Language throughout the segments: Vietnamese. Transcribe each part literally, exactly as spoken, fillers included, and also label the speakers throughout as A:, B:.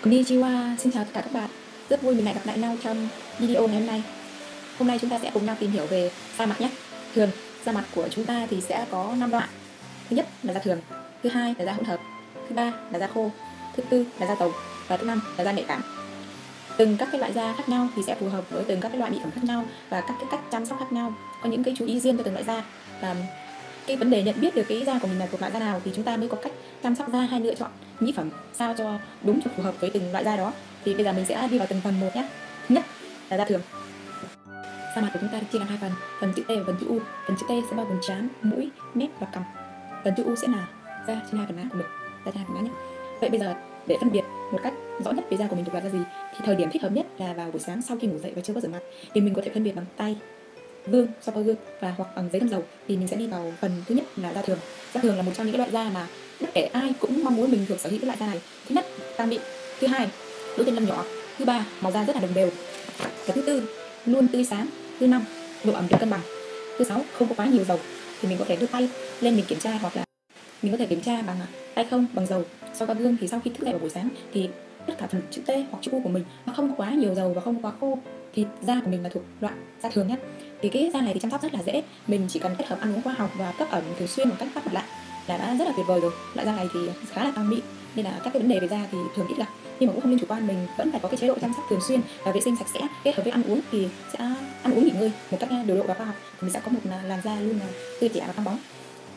A: Konnichiwa, xin chào tất cả các bạn. Rất vui mình lại gặp lại nhau trong video ngày hôm nay. Hôm nay chúng ta sẽ cùng nhau tìm hiểu về da mặt nhé. Thường, da mặt của chúng ta thì sẽ có năm loại. Thứ nhất là da thường, thứ hai là da hỗn hợp, thứ ba là da khô, thứ tư là da dầu và thứ năm là da nhạy cảm. Từng các cái loại da khác nhau thì sẽ phù hợp với từng các cái loại mỹ phẩm khác nhau và các cái cách chăm sóc khác nhau. Có những cái chú ý riêng cho từng loại da. Và cái vấn đề nhận biết được cái da của mình là thuộc loại da nào thì chúng ta mới có cách chăm sóc da hay lựa chọn mỹ phẩm sao cho đúng cho phù hợp với từng loại da đó. Thì bây giờ mình sẽ đi vào từng phần một nhé. Thứ nhất là da thường. Da mặt của chúng ta được chia làm hai phần, phần chữ T và phần chữ U. Phần chữ T sẽ bao gồm trán, mũi, mép và cằm. Phần chữ U sẽ là da trên hai phần má của mình, da trên hai phần má nhé. Vậy bây giờ để phân biệt một cách rõ nhất về da của mình thuộc loại da gì thì thời điểm thích hợp nhất là vào buổi sáng sau khi ngủ dậy và chưa có rửa mặt, thì mình có thể phân biệt bằng tay, gương, xoa gương và hoặc bằng giấy thăm dầu. Thì mình sẽ đi vào phần thứ nhất là da thường. Da thường là một trong những loại da mà bất kể ai cũng mong muốn mình được sở hữu cái loại da này. Thứ nhất, da mịn. Thứ hai, đốt chân lông nhỏ. Thứ ba, màu da rất là đồng đều. Và thứ tư, luôn tươi sáng. Thứ năm, độ ẩm được cân bằng. Thứ sáu, không có quá nhiều dầu. Thì mình có thể đưa tay lên mình kiểm tra, hoặc là mình có thể kiểm tra bằng tay không, bằng dầu. Sau qua gương thì sau khi thức dậy vào buổi sáng thì tất cả phần chữ T hoặc chữ U của mình nó không có quá nhiều dầu và không quá khô, thì da của mình là thuộc loại da thường nhé. Thì cái da này thì chăm sóc rất là dễ, mình chỉ cần kết hợp ăn uống khoa học và cấp ẩm thường xuyên một cách phát mặt lại là đã rất là tuyệt vời rồi. Loại da này thì khá là tăng mịn nên là các cái vấn đề về da thì thường ít gặp, nhưng mà cũng không nên chủ quan, mình vẫn phải có cái chế độ chăm sóc thường xuyên và vệ sinh sạch sẽ kết hợp với ăn uống thì sẽ ăn uống nghỉ ngơi một cách điều độ và khoa học, mình sẽ có một làn da luôn là tươi trẻ và căng bóng.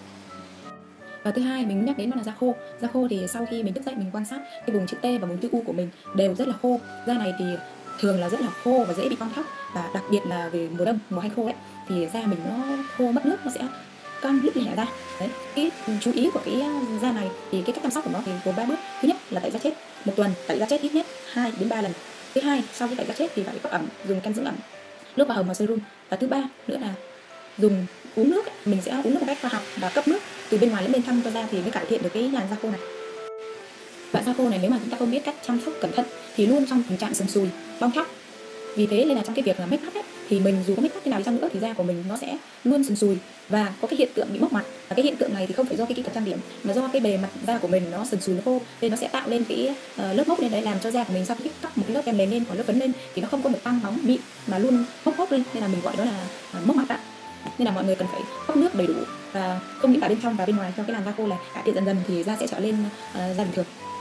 A: Và thứ hai mình nhắc đến đó là da khô. Da khô thì sau khi mình thức dậy mình quan sát cái vùng chữ T và vùng chữ U của mình đều rất là khô. Da này thì thường là rất là khô và dễ bị cong thóc, và đặc biệt là về mùa đông, mùa hay khô ấy thì da mình nó khô mất nước, nó sẽ cong lít lẻ ra. Đấy, cái chú ý của cái da này thì cái cách chăm sóc của nó thì gồm ba bước. Thứ nhất là tẩy da chết, một tuần tẩy da chết ít nhất hai đến ba lần. Thứ hai, sau khi tẩy da chết thì phải cấp ẩm, dùng kem dưỡng ẩm, nước hoa hồng và serum. Và thứ ba nữa là dùng uống nước, mình sẽ uống nước một cách khoa học và cấp nước từ bên ngoài đến bên trong cho da thì mới cải thiện được cái làn da khô này. Loại da khô này nếu mà chúng ta không biết cách chăm sóc cẩn thận thì luôn trong tình trạng sần sùi, bong tróc. Vì thế nên là trong cái việc là make up ấy, thì mình dù có make up thế nào đi chăng nữa thì da của mình nó sẽ luôn sần sùi và có cái hiện tượng bị mốc mặt. Và cái hiện tượng này thì không phải do cái kỹ thuật trang điểm mà do cái bề mặt da của mình nó sần sùi, nó khô nên nó sẽ tạo lên cái uh, lớp mốc lên đấy, làm cho da của mình sau khi cắt một cái lớp kem nền lên hoặc lớp phấn lên thì nó không có một tăng bóng mịn mà luôn mốc mốc lên, nên là mình gọi đó là uh, mốc mặt ạ. Nên là mọi người cần phải cấp nước đầy đủ và không những cả bên trong và bên ngoài cho cái làn da khô này cải thiện dần dần thì da sẽ trở lên uh, da bình thường.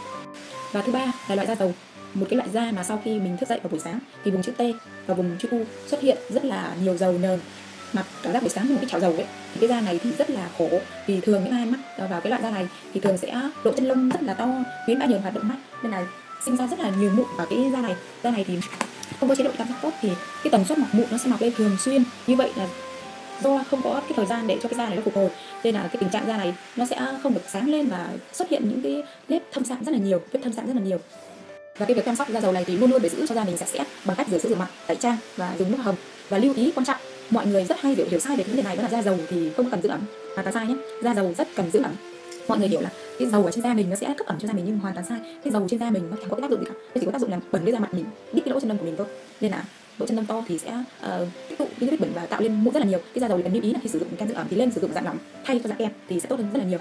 A: Và thứ ba là loại da dầu. Một cái loại da mà sau khi mình thức dậy vào buổi sáng thì vùng chữ T và vùng chữ U xuất hiện rất là nhiều dầu nhờn, mặt cảm giác buổi sáng như một cái chảo dầu ấy. Thì cái da này thì rất là khổ, vì thường những ai mắc vào cái loại da này thì thường sẽ lỗ chân lông rất là to, tuyến bã nhờn hoạt động mạnh nên là sinh ra rất là nhiều mụn ở cái da này. Da này thì không có chế độ chăm sóc tốt thì cái tần suất mọc mụn nó sẽ mọc lên thường xuyên. Như vậy là do không có cái thời gian để cho cái da này nó phục hồi nên là cái tình trạng da này nó sẽ không được sáng lên và xuất hiện những cái nếp thâm sạm rất là nhiều, vết thâm sạm rất là nhiều. Và cái việc chăm sóc da dầu này thì luôn luôn để giữ cho da mình sạch sẽ bằng cách rửa sữa rửa mặt, tẩy trang và dùng nước hồng. Và lưu ý quan trọng, mọi người rất hay hiểu, hiểu sai về vấn đề này, đó là da dầu thì không cần giữ ẩm, hoàn toàn sai nhé. Da dầu rất cần giữ ẩm. Mọi người hiểu là cái dầu ở trên da mình nó sẽ cấp ẩm cho da mình, nhưng hoàn toàn sai. Cái dầu trên da mình nó chẳng có cái tác dụng gì cả, nó chỉ có tác dụng làm bẩn cái da mặt mình, đít cái lỗ chân lông của mình thôi. Nên là lỗ chân lông to thì sẽ uh, tích tụ những cái vết bẩn và tạo lên mụn rất là nhiều. Cái da dầu cần lưu ý là khi sử dụng kem dưỡng ẩm thì lên sử dụng dạng lỏng thay cho dạng kem thì sẽ tốt hơn rất là nhiều.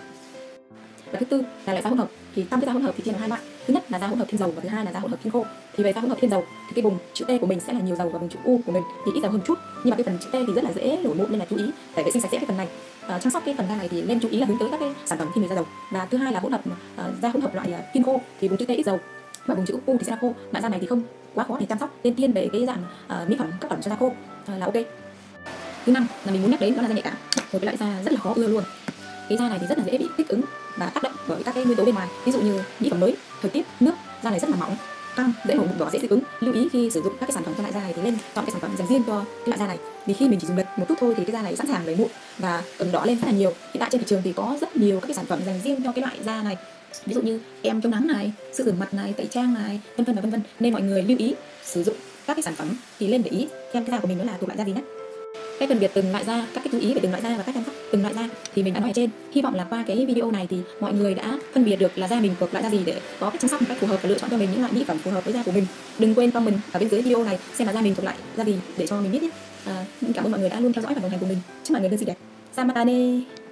A: Và thứ tư là loại da hỗn hợp. Thì trong cái da hỗn hợp thì chia làm hai loại. Thứ nhất là da hỗn hợp thiên dầu và thứ hai là da hỗn hợp thiên khô. Thì về da hỗn hợp thiên dầu thì cái vùng chữ T của mình sẽ là nhiều dầu và vùng chữ U của mình thì ít dầu hơn chút. Nhưng mà cái phần chữ T thì rất là dễ nổi mụn nên là chú ý phải vệ sinh sạch sẽ cái phần này. À, chăm sóc cái phần da này thì nên chú ý là hướng tới các cái sản phẩm thiên về da dầu. Và thứ hai là hỗn hợp uh, da hỗn hợp loại uh, thiên khô thì vùng chữ T ít dầu và vùng chữ U thì sẽ là khô. Loại da này thì không quá khó để chăm sóc, nên thiên về cái dạng uh, mỹ phẩm cấp ẩm cho da khô uh, là ok. Thứ năm là mình muốn nhắc đến đó là da nhạy cảm, một cái loại da rất là khó ưa luôn. Cái da này thì rất là dễ bị kích ứng và tác động bởi các cái nguyên tố bên ngoài, ví dụ như mỹ phẩm mới, thời tiết, nước. Da này rất là mỏng, căng, dễ nổi mụn đỏ, dễ dị ứng. Lưu ý khi sử dụng các cái sản phẩm cho loại da này thì nên chọn cái sản phẩm dành riêng cho cái loại da này, vì khi mình chỉ dùng lật một chút thôi thì cái da này sẵn sàng lấy mụn và ửng đỏ lên rất là nhiều. Hiện tại trên thị trường thì có rất nhiều các cái sản phẩm dành riêng cho cái loại da này, ví dụ như kem chống nắng này, sữa rửa mặt này, tẩy trang này, vân vân và vân vân. Nên mọi người lưu ý sử dụng các cái sản phẩm thì lên để ý xem cái da của mình nó là thuộc loại da gì nhé. Cách phân biệt từng loại da, các cái chú ý về từng loại da và cách chăm sóc từng loại da thì mình đã nói ở trên. Hy vọng là qua cái video này thì mọi người đã phân biệt được là da mình thuộc loại da gì để có cách chăm sóc một cách phù hợp và lựa chọn cho mình những loại mỹ phẩm phù hợp với da của mình. Đừng quên comment ở bên dưới video này xem là da mình thuộc loại da gì để cho mình biết nhé. À, cảm ơn mọi người đã luôn theo dõi và đồng hành cùng mình. Chúc mọi người luôn xinh đẹp. Samatane.